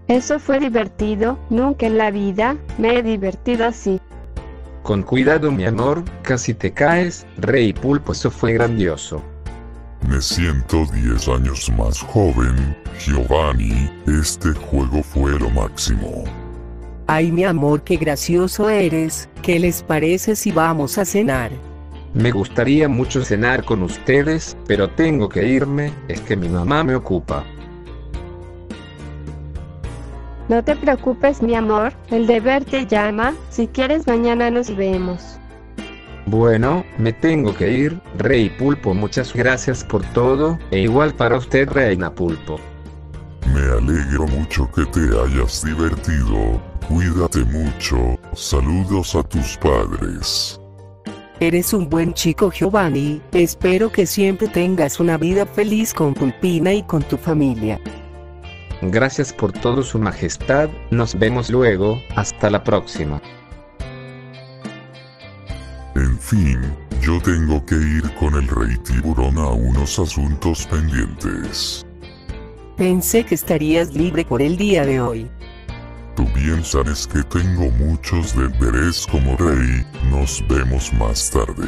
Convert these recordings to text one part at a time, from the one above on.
Eso fue divertido, nunca en la vida me he divertido así. Con cuidado mi amor, casi te caes, Rey Pulpo, eso fue grandioso. Me siento 10 años más joven, Giovanni, este juego fue lo máximo. Ay mi amor, qué gracioso eres, ¿qué les parece si vamos a cenar? Me gustaría mucho cenar con ustedes, pero tengo que irme, es que mi mamá me ocupa. No te preocupes mi amor, el deber te llama, si quieres mañana nos vemos. Bueno, me tengo que ir, Rey Pulpo, muchas gracias por todo, e igual para usted Reina Pulpo. Me alegro mucho que te hayas divertido, cuídate mucho, saludos a tus padres. Eres un buen chico Giovanni, espero que siempre tengas una vida feliz con Pulpina y con tu familia. Gracias por todo su majestad, nos vemos luego, hasta la próxima. En fin, yo tengo que ir con el Rey Tiburón a unos asuntos pendientes. Pensé que estarías libre por el día de hoy. Tú bien sabes que tengo muchos deberes como rey, nos vemos más tarde.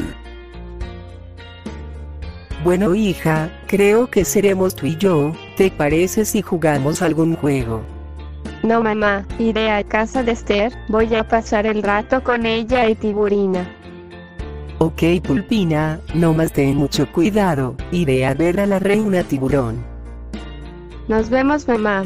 Bueno hija, creo que seremos tú y yo, ¿te parece si jugamos algún juego? No mamá, iré a casa de Esther, voy a pasar el rato con ella y Tiburina. Ok Pulpina, no más ten mucho cuidado, iré a ver a la reina Tiburón. Nos vemos mamá.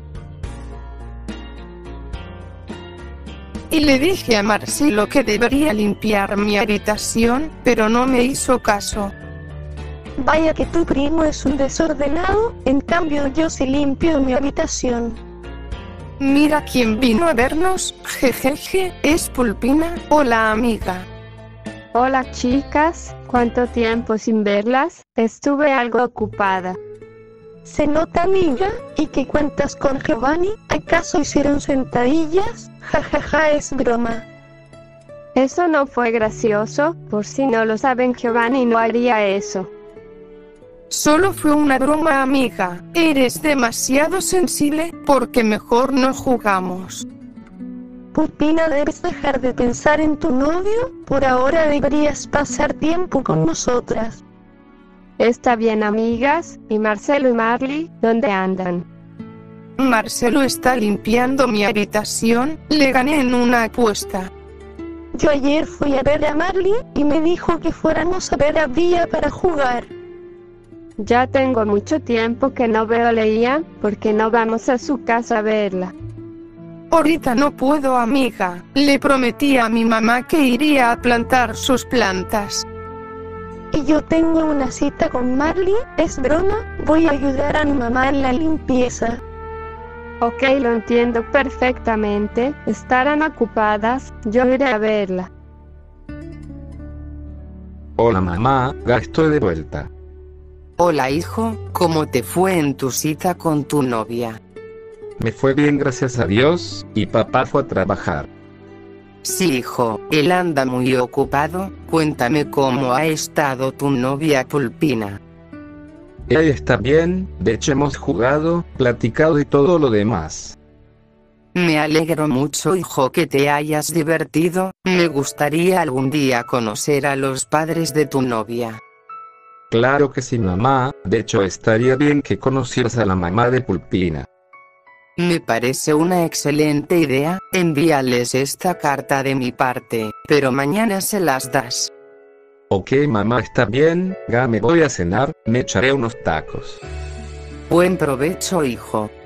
Y le dije a Marcelo que debería limpiar mi habitación, pero no me hizo caso. Vaya que tu primo es un desordenado, en cambio yo sí limpio mi habitación. Mira quién vino a vernos, jejeje, es Pulpina, hola amiga. Hola chicas, ¿cuánto tiempo sin verlas? Estuve algo ocupada. Se nota amiga, ¿y qué cuentas con Giovanni? ¿Acaso hicieron sentadillas? Jajaja, es broma. Eso no fue gracioso, por si no lo saben Giovanni no haría eso. Solo fue una broma amiga, eres demasiado sensible, porque mejor no jugamos. Pulpina, debes dejar de pensar en tu novio, por ahora deberías pasar tiempo con nosotras. Está bien amigas, ¿y Marcelo y Marley, dónde andan? Marcelo está limpiando mi habitación, le gané en una apuesta. Yo ayer fui a ver a Marley, y me dijo que fuéramos a ver a Vía para jugar. Ya tengo mucho tiempo que no veo a Leia, porque no vamos a su casa a verla. Ahorita no puedo amiga, le prometí a mi mamá que iría a plantar sus plantas. Y yo tengo una cita con Marley, es broma, voy a ayudar a mi mamá en la limpieza. Ok, lo entiendo perfectamente, estarán ocupadas, yo iré a verla. Hola mamá, ya estoy de vuelta. Hola hijo, ¿cómo te fue en tu cita con tu novia? Me fue bien gracias a Dios, y papá fue a trabajar. Sí hijo, él anda muy ocupado, cuéntame cómo ha estado tu novia Pulpina. Ella está bien, de hecho hemos jugado, platicado y todo lo demás. Me alegro mucho hijo que te hayas divertido, me gustaría algún día conocer a los padres de tu novia. Claro que sí mamá, de hecho estaría bien que conocieras a la mamá de Pulpina. Me parece una excelente idea, envíales esta carta de mi parte, pero mañana se las das. Ok mamá, está bien, ya me voy a cenar, me echaré unos tacos. Buen provecho hijo.